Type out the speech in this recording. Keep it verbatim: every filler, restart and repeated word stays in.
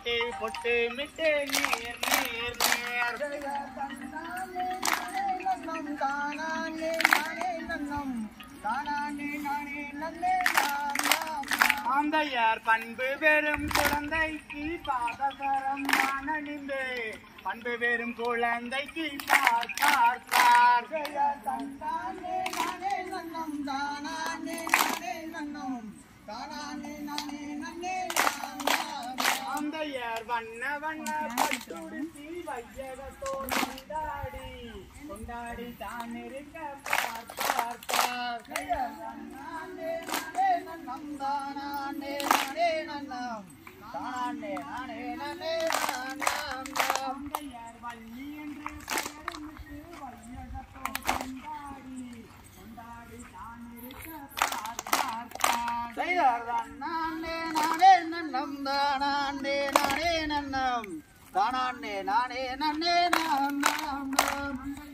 பொட்டு பொட்டு மிட்டு நேர் நேர் நேர் ஆந்தையார் பண்பு வெறும் குழந்தைக்கு பாதகரம் மனநிந்து பண்பு வெறும் குழந்தைக்கு பார் பார் பார் ஆந்தையார் வண்ண வண்ண பட்டுடுத்தி வையகத்தோடு கொண்டாடி கொண்டாடி தான் இருக்க பார் பார் பார் வள்ளி என்று பெயரிட்டு வையகத்தோடு கொண்டாடி கொண்டாடி தான் இருக்க பார் பார் பார் நானே நானே நன்னம் தானே நானே நன்னம் தானே நானே நன்னே நாம் நாம்